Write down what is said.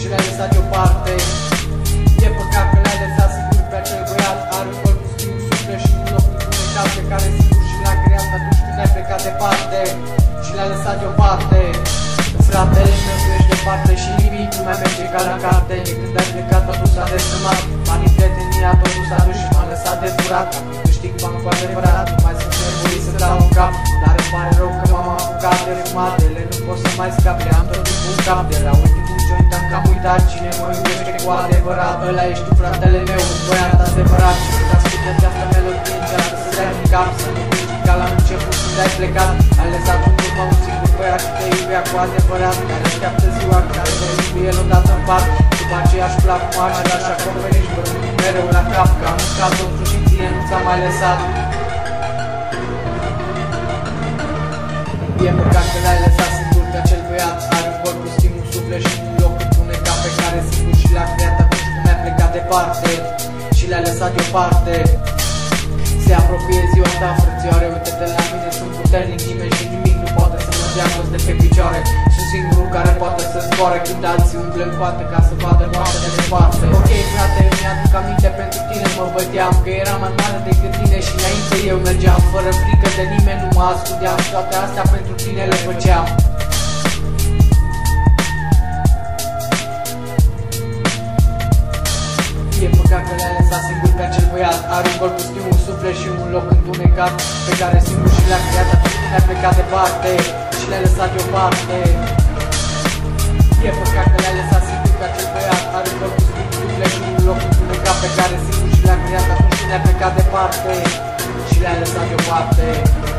le-ai lăsat deoparte. E păcat că le-ai lăsat singur pe acel băiat. Are un corp cu stil, suflet și un loc întunecat pe care singur și l-a creat atunci când ai plecat departe și le-ai lăsat deoparte. Fratele meu, tu ești departe și nimic nu mai merge ca la carte. De când ai plecat totul s-a destrămat, banii, prietenia, totul s-a dus și m-a lăsat de furat. Câștig bani cu adevărat, nu mai sunt nervoit să dau un cap. Dar îmi pare rău că m-am apucat de fumatele, nu pot să mai scap, le am tot timpul în cap. De la ultimul joint am cam uitat cine mă iubește cu adevărat. Ăla ești tu, fratele meu, un băiat adevărat. Și când asculti această melodie încearcă să dai în cap, să nu plângi ca la început când ai plecat. Ai lăsat în urmă un singur băiat și te iubea cu adevărat, care așteaptă ziua care te iubi el odată în pat. După aceea își plac moașele, așa acoperiș, bărând mereu la cap, că am mâncat totul și ție nu ți-a mai lăsat. E păcat că l-ai lăsat singur pe acel băiat. Are un corp cu stil, un suflet și un loc întunecat pe care singur și l-a creat atunci când ai plecat departe și le-ai lăsat deoparte. Se apropie ziua ta, frățioare, uite-te la mine, sunt puternic, nimeni și nimic nu poate să mă dea jos de pe picioare. Sunt singurul care poate să zboare când alții umblă în poate ca să vadă moartea de departe. Ok, frate, mi-aduc aminte pentru tine, mă băteam că eram mai mare decât tine și înainte eu mergeam fără frică de nimeni, nu mă ascundeam și toate astea pentru tine le făceam. E păcat că le-ai lăsat singur pe acel băiat. Are un corp cu stil, un suflet și un loc întunecat pe care singur și l-a creat atunci când ai plecat departe și le-ai lăsat deoparte. E păcat că le-ai lăsat singur pe acel băiat. Are un corp cu stil, un suflet și un loc întunecat pe care singur și l-a creat atunci când ai plecat departe și le-ai lăsat deoparte.